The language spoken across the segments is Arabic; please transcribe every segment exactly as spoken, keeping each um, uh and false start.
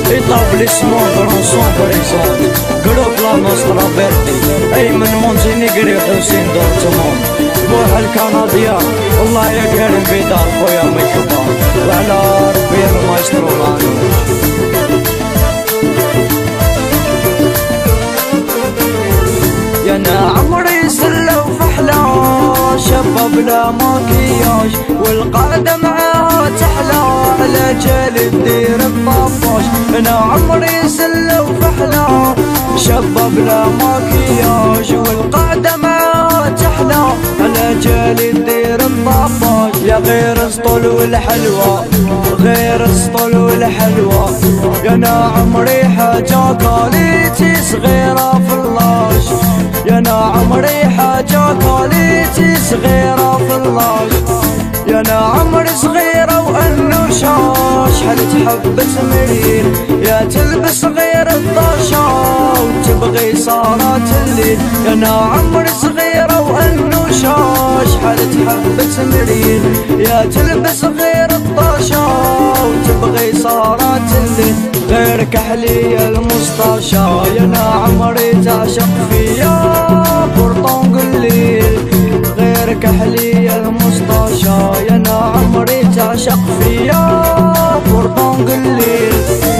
établissement Granson présente groupe La Nostra Verde أيمن مونتينيغري حسين دورتموند بوح الكندية والله يا كريم بيدار خويا مكبا وعلى ربي المايسترو لانوش. يا نا عمري سلة وفحلة شباب لا ماكياج والقعدة معاها تحلى على جال تدير الطفاش. انا عمري سلة وفحلة شباب لا ماكياج والقعدة معاها تحلى على جال تدير الطفاش. يا غير السطول والحلوى غير السطول والحلوى يا نا عمري حاجة كاليتي صغيرة في اللاش. يا نا عمري حاجة كاليتي صغيرة في اللاش. يا نا عمري صغيرة وانوشاش حل تحب تمرين يا تلبس غير الطاشا وتبغي صارات الليل. يا نا عمري صغيرة وانوشاش حل تحب تمرين يا تلبس غير الطاشا وتبغي صارات الليل. غير كحلي المسطاشا يا نا عمري تعشق فيا برطون قليل. غير كحلي المسطاشا يا نا عمري تعشق فيا برطون قليل.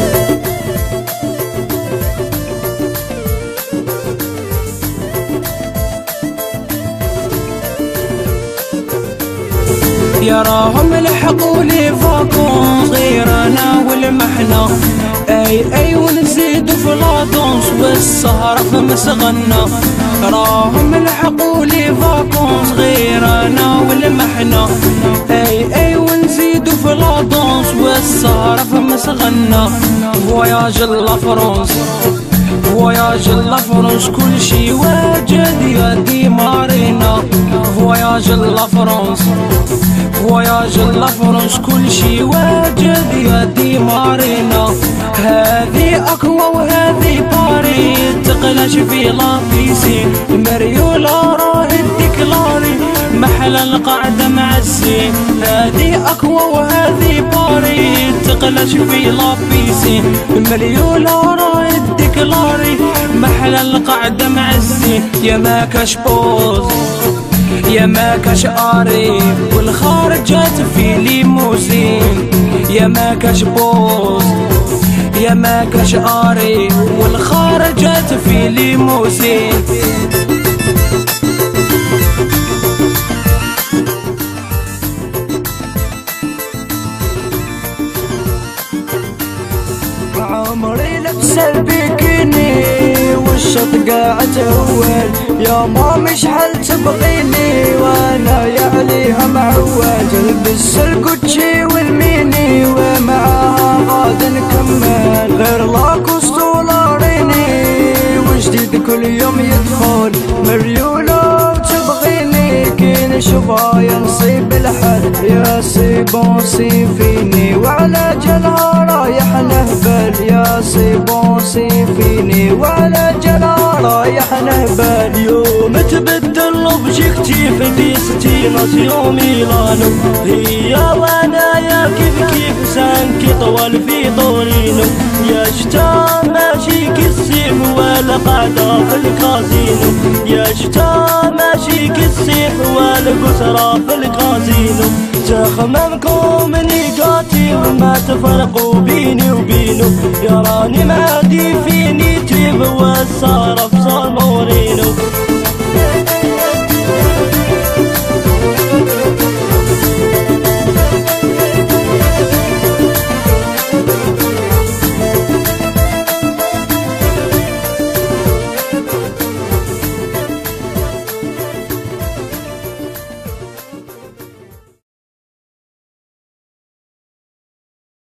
يراهم لحقوا لي فاكون صغير انا والمحنة اي اي ونزيد في لادونس والسهرة في مسغنة. راهم لحقوا لي فاكون صغير انا والمحنة اي اي ونزيد في لادونس والسهرة في مسغنة. فواياج لافرونس فواياج لافرونس كل شي واجد يا دي مارينا. فواياج لافرونس فواياج لافرونس كل شي واجد يا دي مارينا. هذه اقوى وهذه باري تقلش في لابيسين مريولا راه الديكلاري محل القعدة مع الزين. هذه اقوى وهذه باري تقلش في لابيسين مريولا راه الديكلاري محل القعدة مع الزين. يا ماكاش بوز يا ماكاش قاري والخارجات في ليموزين. يا ماكاش بوز يا ماكاش قاري والخارجات في ليموزين. عمري لبس البيكيني والشط قاعد اول يا مامي شحال تبغيني وانا يا عليها معود. البس الكوتشي والميني ومعاها غاد نكمل غير لاكوست ولاريني وجديد كل يوم يدخل مريولة تبغيني كي نشوفها يا نصيب الحل يا سيبون سيفيني وعلى جلها رايح نهبل. يا سيبون سيفيني وعلى جلها رايح نهبل. يوم تبدل لوبجيكتيف ديستيناسيون ميلانو هي وانا يا كيف كيف سانكي طوال في طورينو. يا شتا ماشي كالسيف ولا قاعدة في الكازينو. يا شتا ماشي كالسيف ولا قسرة في الكازينو. تخممكم نيجاتي وما تفرقوا بي